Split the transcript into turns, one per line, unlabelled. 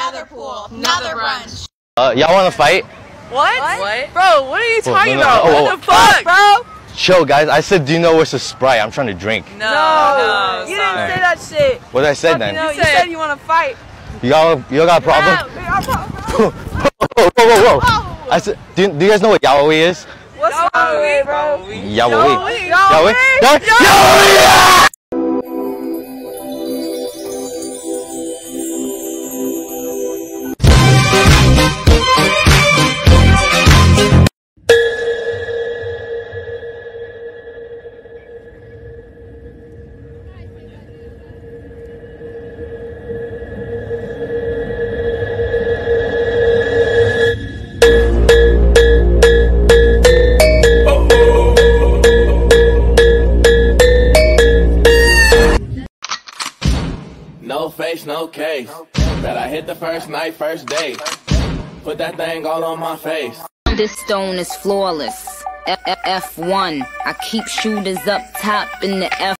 another pool, another brunch.
Y'all want to fight?
What? Bro, what are you talking about? What the fuck, bro?
Chill, guys. I said, do you know what's a Sprite? I'm trying to drink.
No, you didn't say that shit.
What did I say then?
You said you want to fight.
Y'all got a problem? Whoa. I said, do you guys know what yaoi is?
What's yaoi, bro?
Yaoi.
No face, no case. Bet I hit the first night, first date. Put that thing all on my face.
This stone is flawless. F1. I keep shooters up top in the F.